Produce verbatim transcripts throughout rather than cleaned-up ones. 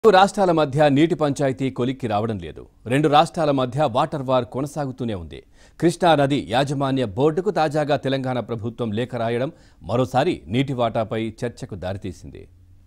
రాష్ట్రాల మధ్య నీటి పంచాయతీ కొలిక్కి రావడం లేదు. రెండు రాష్ట్రాల మధ్య వాటర్ వార్ కొనసాగుతూనే ఉంది. కృష్ణా నది యాజమాన్య బోర్డుకు తాజాగా తెలంగాణ ప్రభుత్వం లేఖ రాయడం మరోసారి నీటి వాటాపై చర్చకు దారితీసింది.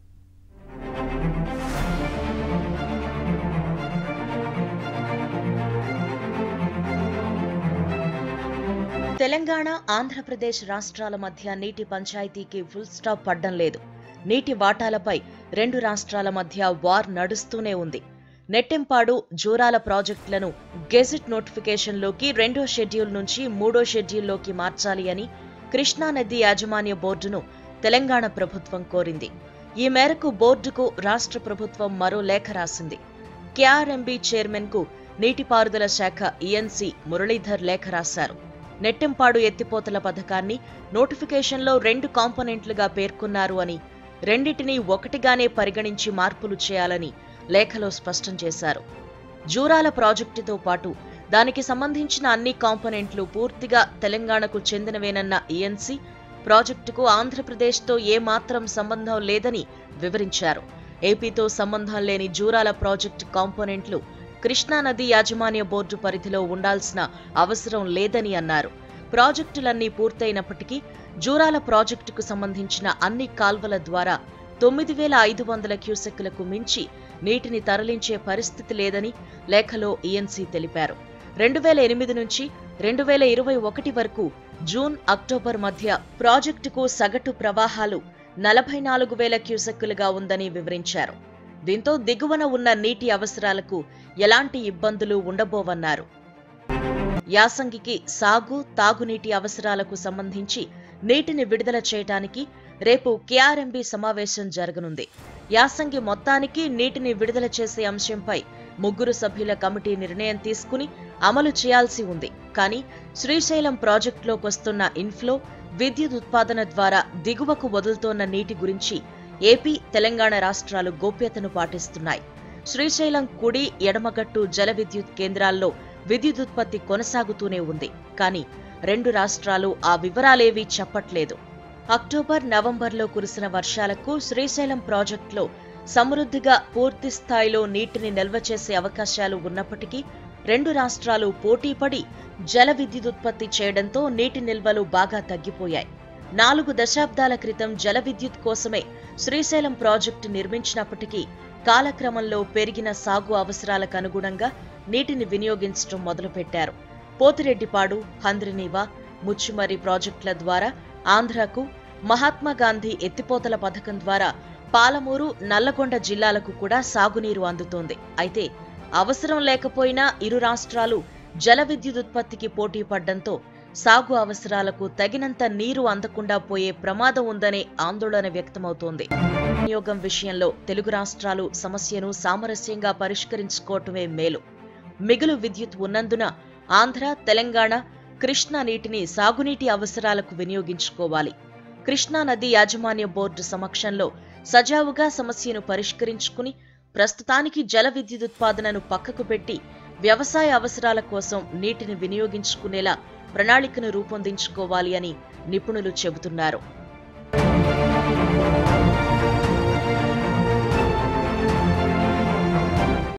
తెలంగాణ ఆంధ్రప్రదేశ్ రాష్ట్రాల మధ్య నీటి పంచాయతీకి ఫుల్ స్టాప్ పడ్డం లేదు. నీటి వాటాలపై రెండు రాష్ట్రాల మధ్య వార్ నడుస్తూనే ఉంది. నెట్టెంపాడు జూరాల ప్రాజెక్టులను గెజెట్ నోటిఫికేషన్లోకి రెండో షెడ్యూల్ నుంచి మూడో షెడ్యూల్లోకి మార్చాలి అని కృష్ణా నది యాజమాన్య బోర్డును తెలంగాణ ప్రభుత్వం కోరింది. ఈ మేరకు బోర్డుకు రాష్ట్ర ప్రభుత్వం మరో లేఖ రాసింది. కేఆర్ఎంబీ చైర్మన్ కు నీటిపారుదల శాఖ ఈఎన్సీ మురళీధర్ లేఖ రాశారు. నెట్టెంపాడు ఎత్తిపోతల పథకాన్ని నోటిఫికేషన్లో రెండు కాంపోనెంట్లుగా పేర్కొన్నారు అని, రెండింటినీ ఒకటిగానే పరిగణించి మార్పులు చేయాలని లేఖలో స్పష్టం చేశారు. జూరాల ప్రాజెక్టుతో పాటు దానికి సంబంధించిన అన్ని కాంపోనెంట్లు పూర్తిగా తెలంగాణకు చెందినవేనన్న ఈఎన్సీ, ప్రాజెక్టుకు ఆంధ్రప్రదేశ్తో ఏమాత్రం సంబంధం లేదని వివరించారు. ఏపీతో సంబంధం లేని జూరాల ప్రాజెక్టు కాంపోనెంట్లు కృష్ణా నది యాజమాన్య బోర్డు పరిధిలో ఉండాల్సిన అవసరం లేదని అన్నారు. ప్రాజెక్టులన్నీ పూర్తయినప్పటికీ జూరాల ప్రాజెక్టుకు సంబంధించిన అన్ని కాల్వల ద్వారా తొమ్మిది వేల ఐదు వందల క్యూసెక్కులకు మించి నీటిని తరలించే పరిస్థితి లేదని లేఖలో ఈఎన్సీ తెలిపారు. రెండు వేల ఎనిమిది నుంచి రెండు వేల ఇరవై ఒకటి వరకు జూన్ అక్టోబర్ మధ్య ప్రాజెక్టుకు సగటు ప్రవాహాలు నలభై నాలుగు వేల క్యూసెక్కులుగా ఉందని వివరించారు. దీంతో దిగువన ఉన్న నీటి అవసరాలకు ఎలాంటి ఇబ్బందులు ఉండబోవన్నారు. యాసంగికి సాగు, తాగునీటి అవసరాలకు సంబంధించి నీటిని విడుదల చేయడానికి రేపు కేఆర్ఎంబీ సమావేశం జరగనుంది. యాసంగి మొత్తానికి నీటిని విడుదల చేసే అంశంపై ముగ్గురు సభ్యుల కమిటీ నిర్ణయం తీసుకుని అమలు చేయాల్సి ఉంది. కానీ శ్రీశైలం ప్రాజెక్టులోకొస్తున్న ఇన్ఫ్లో, విద్యుత్ ఉత్పాదన ద్వారా దిగువకు వదులుతోన్న నీటి గురించి ఏపీ, తెలంగాణ రాష్ట్రాలు గోప్యతను పాటిస్తున్నాయి. శ్రీశైలం కుడి, ఎడమగట్టు జల విద్యుత్ కేంద్రాల్లో విద్యుదుత్పత్తి కొనసాగుతూనే ఉంది. కానీ రెండు రాష్ట్రాలు ఆ వివరాలేవీ చెప్పట్లేదు. అక్టోబర్, నవంబర్లో కురిసిన వర్షాలకు శ్రీశైలం ప్రాజెక్టులో సమృద్ధిగా పూర్తి స్థాయిలో నీటిని నిల్వ చేసే అవకాశాలు ఉన్నప్పటికీ రెండు రాష్ట్రాలు పోటీపడి జల విద్యుదుత్పత్తి చేయడంతో నీటి నిల్వలు బాగా తగ్గిపోయాయి. నాలుగు దశాబ్దాల క్రితం జల విద్యుత్ కోసమే శ్రీశైలం ప్రాజెక్టు నిర్మించినప్పటికీ కాలక్రమంలో పెరిగిన సాగు అవసరాలకు అనుగుణంగా నీటిని వినియోగించడం మొదలుపెట్టారు. పోతిరెడ్డిపాడు, హంద్రినీవా, ముచ్చిమర్రి ప్రాజెక్టుల ద్వారా ఆంధ్రకు, మహాత్మాగాంధీ ఎత్తిపోతల పథకం ద్వారా పాలమూరు, నల్లగొండ జిల్లాలకు కూడా సాగునీరు అందుతోంది. అయితే అవసరం లేకపోయినా ఇరు రాష్ట్రాలు జల విద్యుదుత్పత్తికి పోటీ పడ్డంతో సాగు అవసరాలకు తగినంత నీరు అందకుండా పోయే ప్రమాదం ఉందనే ఆందోళన వ్యక్తమవుతోంది. వినియోగం విషయంలో తెలుగు రాష్ట్రాలు సమస్యను సామరస్యంగా పరిష్కరించుకోవటమే మేలు. మిగులు విద్యుత్ ఉన్నందున ఆంధ్ర, తెలంగాణ కృష్ణా నీటిని సాగునీటి అవసరాలకు వినియోగించుకోవాలి. కృష్ణా నది యాజమాన్య బోర్డు సమక్షంలో సజావుగా సమస్యను పరిష్కరించుకుని ప్రస్తుతానికి జల విద్యుదుత్పాదనను పక్కకు పెట్టి వ్యవసాయ అవసరాల కోసం నీటిని వినియోగించుకునేలా ప్రణాళికను రూపొందించుకోవాలి అని నిపుణులు చెబుతున్నారు.